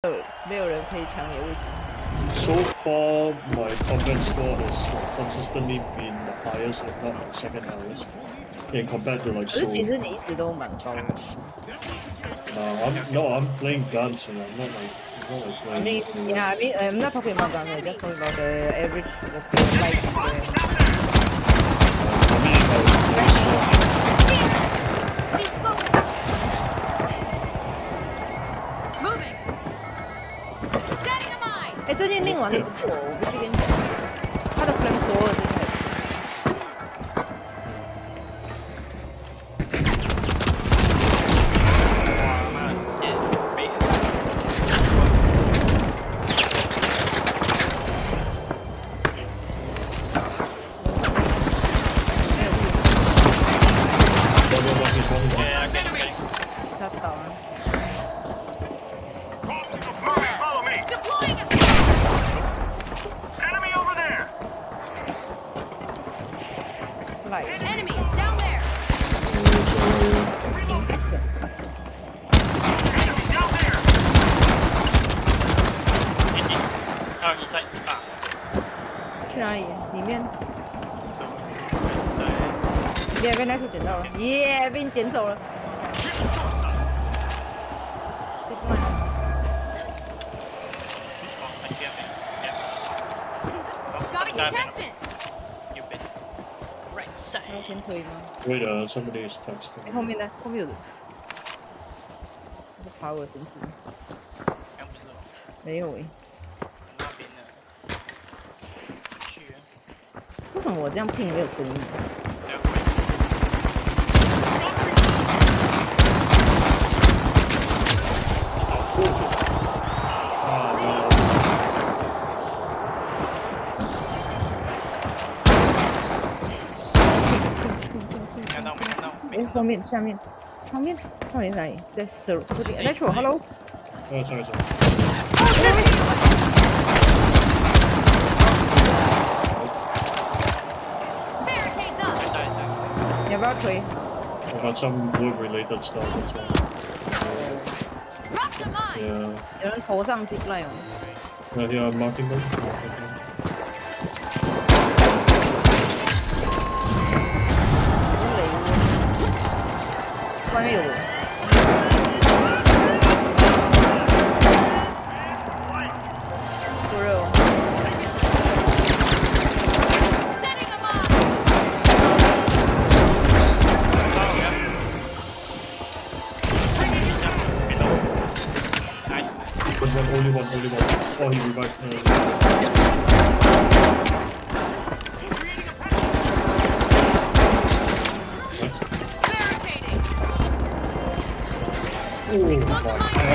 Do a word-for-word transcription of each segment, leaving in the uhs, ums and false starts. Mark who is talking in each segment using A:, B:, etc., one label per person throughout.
A: 没有人可以抢你的位置。
B: So far, my combat score has consistently been the highest, if not the second highest, in compared to like
A: 可是
B: Soul.
A: 其实你一直都蛮高的。
B: Uh, I'm no, I'm playing guns, and I'm not like, I'm not like
A: I
B: playing.
A: mean, yeah, I mean, I'm not talking about guns. I'm just talking about the average, the skill like.
B: I mean, if I was closer.
A: 哎，最近令玩的不错，我必须跟你讲，他的 flame thrower 真的。 去哪里？里面。耶，被那处捡到了！耶，被你捡走了。还要先推吗
B: Wait, uh, somebody is texting.
A: 后面呢？后面有人。在爬我的身体。没有诶。 为什么我这样拼没有声音？
C: 看到没看到？
A: 哎，后面、下面、上面，到底哪里？在十十点 ，Natural，Hello。
B: Oh, sorry, sorry.
A: 你要不要推？
B: I got some wood-related stuff. That's all. Yeah.
A: 有人头上 zip line 哦。
B: Uh, yeah, I'm marking them.
A: 外面有人。过热哦。
B: Only one, only one. Oh, he revived me. Oh my god.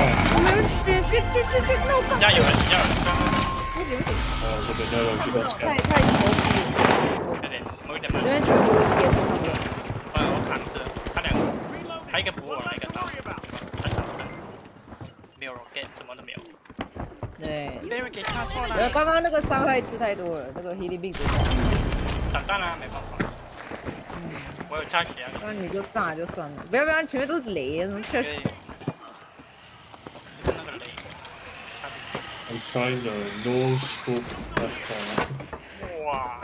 C: 加油人，加油人！
B: 哦，这边要有去帮
A: 太太牛逼了！
C: 快点，某一点慢。
A: 这边全部点他们。
C: 我我扛着，他两个，他一个补我，来一个刀，很少看，没有 rocket， 什么都没有。
A: 对，
C: barricade 插错了。
A: 呃，刚刚那个伤害吃太多了，那个 healing 病毒。
C: 长大了，没办法。嗯，我有插血啊。
A: 那你就炸就算了，不要不要，前面都是雷，什么确实。
C: 那个雷。
B: I'm trying the no scope left.
C: 哇！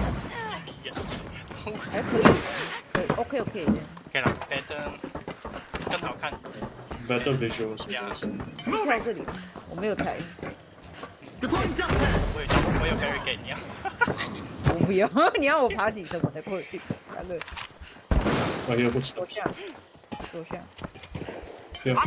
A: 还可以，可以 OK OK。
C: 可以了 ，better 更好看。
B: Better visuals.
A: 跳这里，我没有抬。
C: 我有我有 barricade 你啊！
A: 我不要，你要我爬几层我才过去？大哥。
B: I hear footsteps.
A: 左下，左下。
B: Yeah.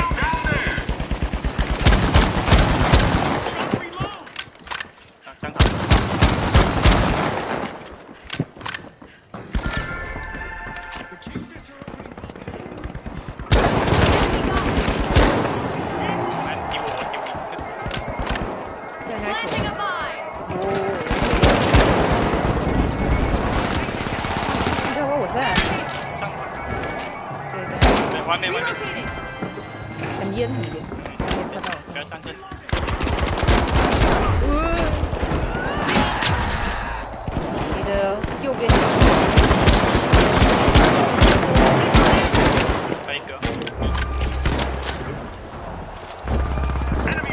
A: Relocating. 很烟很烟，没看到。
C: 不要站这里。
A: 你的右边。
C: 还有一个。
D: Enemy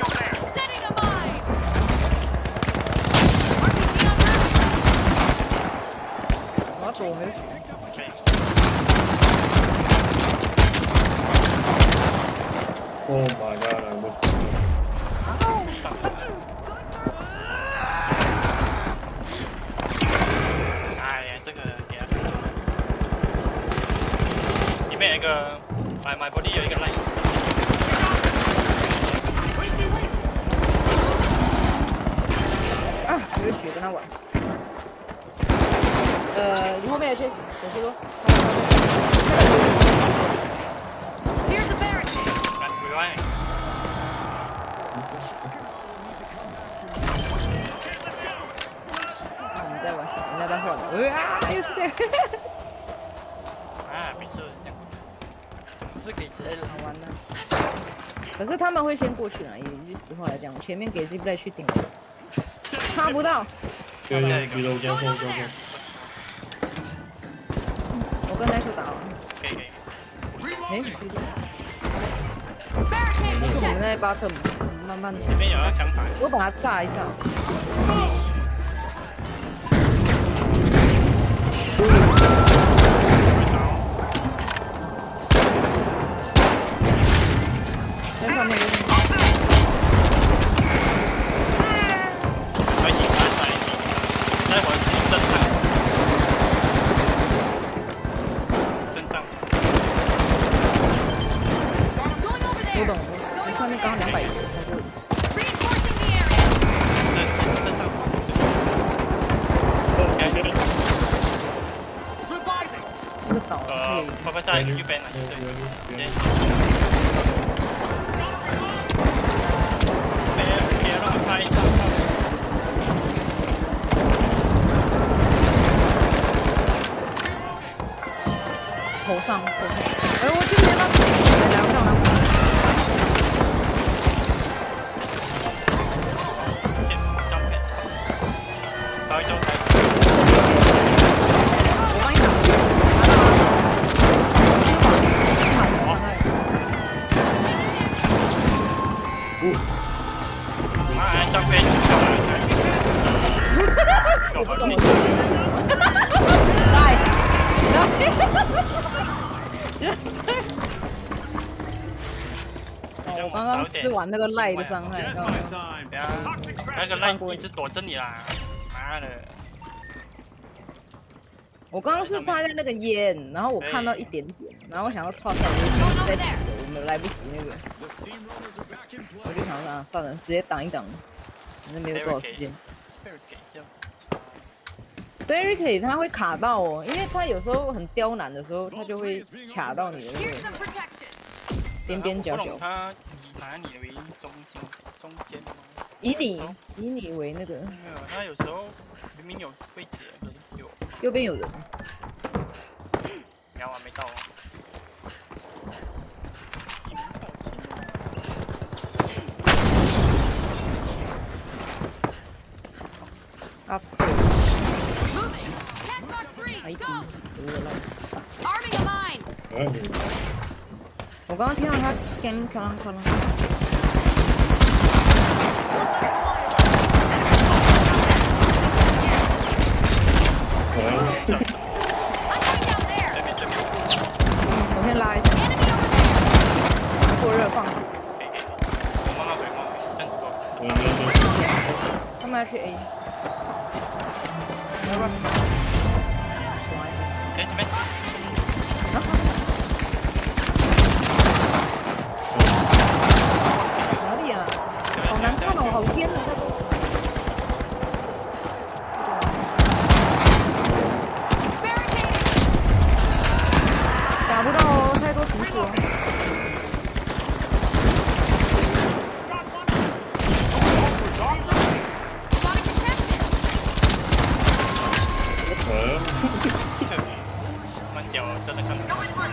A: 有去，有去过。
D: Here's a barricade.
C: 来回来。
A: 啊，你在玩什么？人家在换。啊，又是这样。
C: 啊，每次都是这样，总是给直接
A: 好玩的。可是他们会先过去啊，以一句实话来讲，我前面给 Zipline 去顶，插不到。
B: 对对，比如这样后这样后。
A: 我跟奈叔打完。
C: 可以可以。
A: 哎，确定？
D: Barricade
A: 我
D: check.
A: 们在 bottom，慢慢的。
C: 这边有要枪牌。
A: 我把它炸一炸。在上面有点。
C: 还行，还行，待会儿进正上，正上。
D: Going over
A: 我
D: there.
A: 懂，我上面刚刚两百才过。
D: Reinforcing the area.
C: 正正上。该这里。
A: 那个岛可
C: 呃
A: 以，，
C: 爸爸在右边呢，对。别别让我开一下。
A: 头上，头上。哎，我这边呢？来来，我上来。
C: 张片，开招开。
A: 我帮你打。
C: 妈，张片干嘛？
A: 我不懂。来，我刚刚吃完那个赖的伤害，知道吗？
C: 对啊，那个赖一直躲着你啦，妈的！
A: 我刚刚是他在那个烟，然后我看到一点点，然后我想要串上，我在挤的，我们来不及那个，我就想说啊，算了，直接挡一挡，反正没有多少时间。Barricade 它会卡到哦，因为它有时候很刁难的时候，它就会卡到你的那
D: Here's
A: 个
D: some protection.
A: 边边角角。
C: 他以拿你为中心中间吗？
A: 以你以你为那个，
C: 没有，他有时候明明有位置，可是有
A: 右边有人。
C: 瞄完没到啊。
A: Upstairs，
D: Moving. Tag box three.
A: 还
D: Go.
A: 低，有了。
D: Arming a mine.
B: 哎，
A: 我刚刚听到他锵锵锵锵。
B: 我
D: I'm going down there.
C: 这边这边
A: 我先拉一
D: Enemy over there.
A: 过热放，
C: 可以可以，我慢慢回，慢慢回，这样子够。
B: 我我
A: 他们要去 A。来吧。
C: 哎，前面。
A: 哪里啊？好难看哦，好颠啊！打不到哦，太多阻止哦。
D: Got it contested.
C: 慢掉，真的看不到。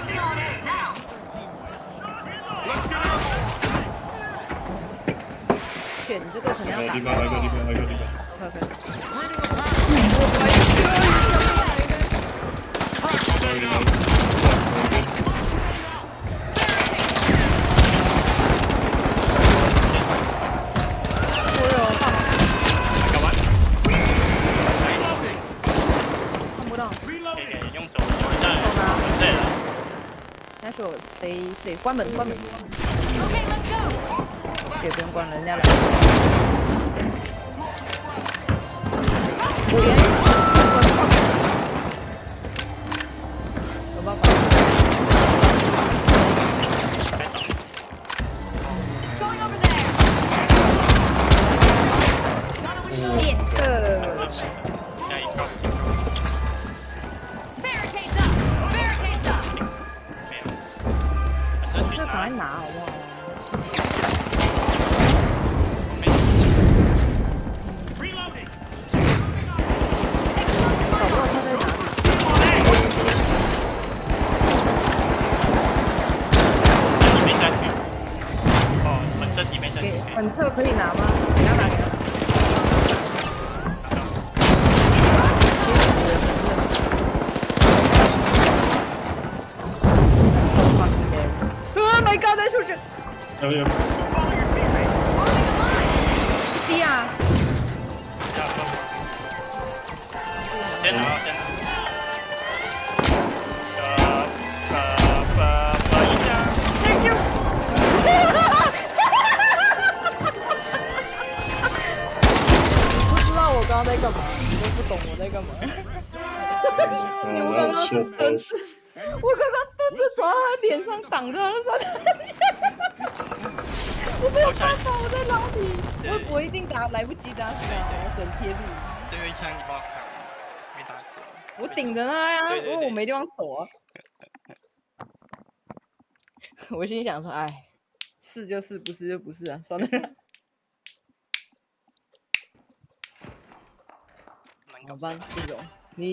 A: 选这个可能要打
B: 还有地。方，还有地方，还有地方。
A: 快快！
B: 还有地方。
A: 过热放，
C: 搞完。
A: 看不到。
C: 可以可以，用手有人在，对了。
A: 但是我 stay safe，关门关门，
D: Okay, let's go.
A: 也不用关了，人家来。我连有办法。
D: Going over there.
A: shit，
C: 要一个。
A: 以拿吗？给他拿，给他拿。Oh my god！ 在出去。
B: 有有。
A: 低啊！
C: 先拿，先拿。呃呃呃呃一下 ，Thank you。
A: 不知道我刚刚在干嘛，你都不懂我在干嘛。我刚刚是蹲着，我刚刚蹲着从他脸上挡着他的闪。我没有办法，我在老底，我我一定打来不及打死他，我整贴住。
C: 最后一枪你帮我扛，没打死我。
A: 我顶着他呀，
C: 对对对
A: 因为我没地方走啊。我心里想说，哎，是就是，不是就不是啊，算了。好吧，这种。